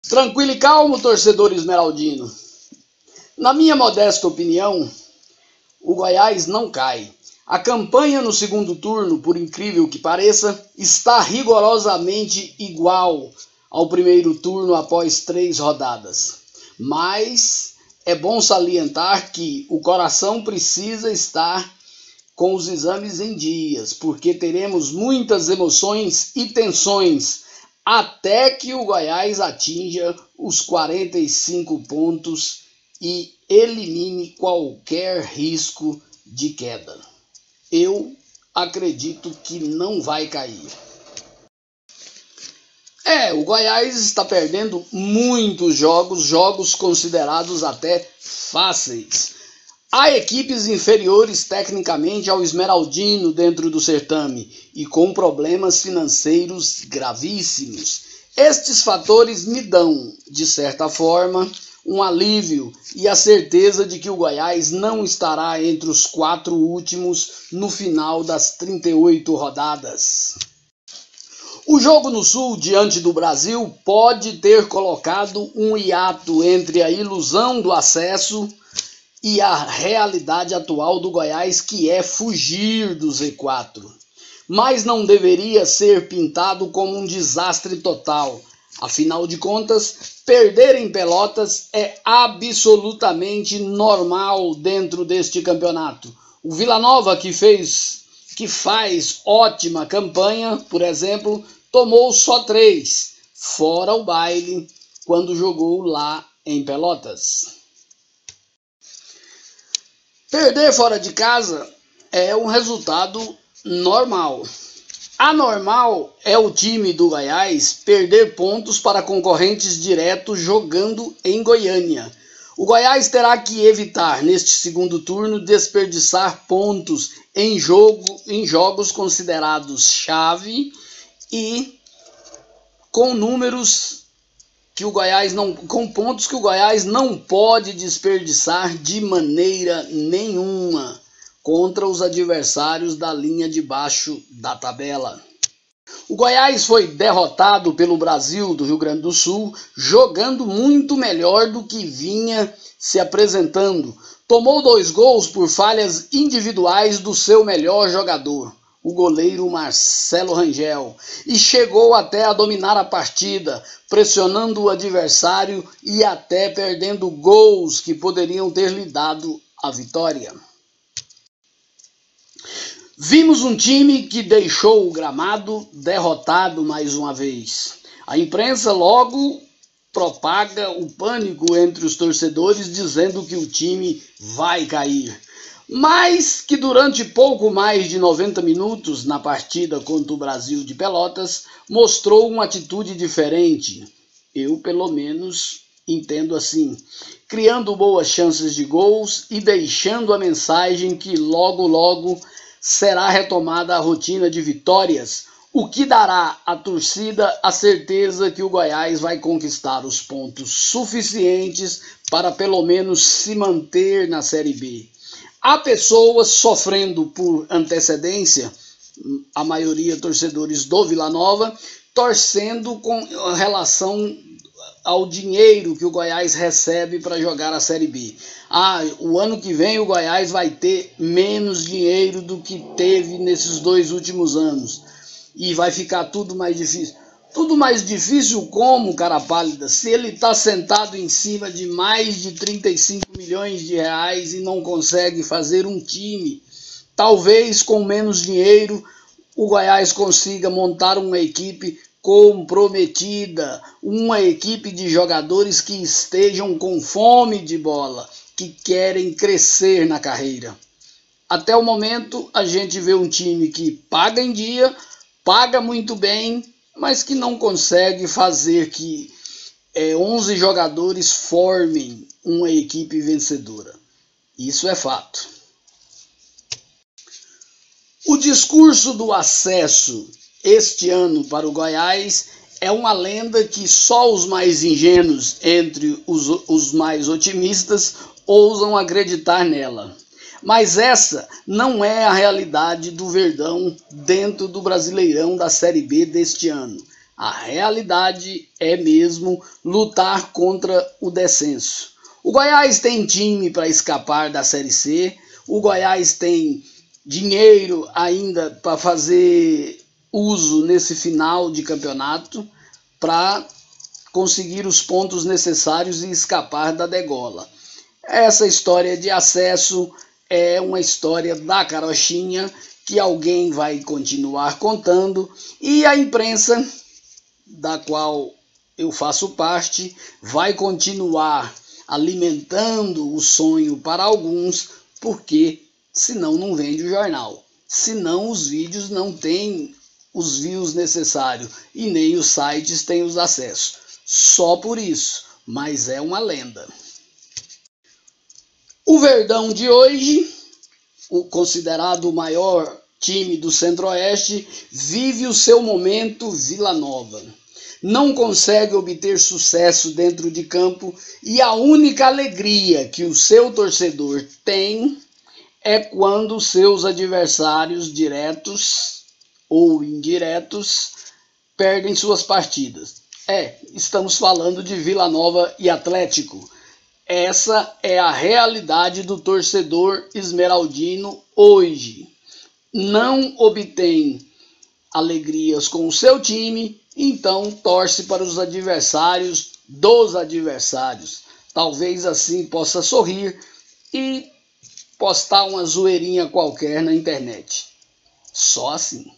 Tranquilo e calmo, torcedor esmeraldino. Na minha modesta opinião, o Goiás não cai. A campanha no segundo turno, por incrível que pareça, está rigorosamente igual ao primeiro turno após 3 rodadas. Mas é bom salientar que o coração precisa estar com os exames em dias, porque teremos muitas emoções e tensões até que o Goiás atinja os 45 pontos e elimine qualquer risco de queda. Eu acredito que não vai cair. O Goiás está perdendo muitos jogos considerados até fáceis. Há equipes inferiores tecnicamente ao Esmeraldino dentro do certame e com problemas financeiros gravíssimos. Estes fatores me dão, de certa forma, um alívio e a certeza de que o Goiás não estará entre os 4 últimos no final das 38 rodadas. O jogo no Sul, diante do Brasil, pode ter colocado um hiato entre a ilusão do acesso e a realidade atual do Goiás, que é fugir do Z4. Mas não deveria ser pintado como um desastre total. Afinal de contas, perder em Pelotas é absolutamente normal dentro deste campeonato. O Vila Nova, que faz ótima campanha, por exemplo, tomou só 3, fora o baile, quando jogou lá em Pelotas. Perder fora de casa é um resultado normal. Anormal é o time do Goiás perder pontos para concorrentes diretos jogando em Goiânia. O Goiás terá que evitar, neste segundo turno, desperdiçar pontos em jogos considerados chave e com números que o Goiás com pontos que o Goiás não pode desperdiçar de maneira nenhuma contra os adversários da linha de baixo da tabela. O Goiás foi derrotado pelo Brasil do Rio Grande do Sul, jogando muito melhor do que vinha se apresentando. Tomou 2 gols por falhas individuais do seu melhor jogador, o goleiro Marcelo Rangel, e chegou até a dominar a partida, pressionando o adversário e até perdendo gols que poderiam ter lhe dado a vitória. Vimos um time que deixou o gramado derrotado mais uma vez. A imprensa logo propaga o pânico entre os torcedores, dizendo que o time vai cair. Mas que durante pouco mais de 90 minutos na partida contra o Brasil de Pelotas mostrou uma atitude diferente. Eu, pelo menos, entendo assim. Criando boas chances de gols e deixando a mensagem que logo será retomada a rotina de vitórias, o que dará à torcida a certeza que o Goiás vai conquistar os pontos suficientes para pelo menos se manter na Série B. Há pessoas sofrendo por antecedência, a maioria torcedores do Vila Nova, torcendo com relação ao dinheiro que o Goiás recebe para jogar a Série B. O ano que vem o Goiás vai ter menos dinheiro do que teve nesses 2 últimos anos. E vai ficar tudo mais difícil. Tudo mais difícil como, cara pálida? Se ele está sentado em cima de mais de 35 milhões de reais e não consegue fazer um time, talvez com menos dinheiro o Goiás consiga montar uma equipe comprometida, uma equipe de jogadores que estejam com fome de bola, que querem crescer na carreira. Até o momento a gente vê um time que paga em dia, paga muito bem, mas que não consegue fazer que 11 jogadores formem uma equipe vencedora. Isso é fato. O discurso do acesso este ano para o Goiás é uma lenda que só os mais ingênuos entre os mais otimistas ousam acreditar nela. Mas essa não é a realidade do Verdão dentro do Brasileirão da Série B deste ano. A realidade é mesmo lutar contra o descenso. O Goiás tem time para escapar da Série C, o Goiás tem dinheiro ainda para fazer uso nesse final de campeonato para conseguir os pontos necessários e escapar da degola. Essa história de acesso é uma história da carochinha que alguém vai continuar contando e a imprensa, da qual eu faço parte, vai continuar alimentando o sonho para alguns, porque senão não vende o jornal, senão os vídeos não têm os views necessários e nem os sites têm os acessos. Só por isso, mas é uma lenda. O Verdão de hoje, considerado o maior time do Centro-Oeste, vive o seu momento Vila Nova. Não consegue obter sucesso dentro de campo e a única alegria que o seu torcedor tem é quando seus adversários diretos ou indiretos perdem suas partidas. Estamos falando de Vila Nova e Atlético. Essa é a realidade do torcedor esmeraldino hoje. Não obtém alegrias com o seu time, então torce para os adversários dos adversários. Talvez assim possa sorrir e postar uma zoeirinha qualquer na internet. Só assim.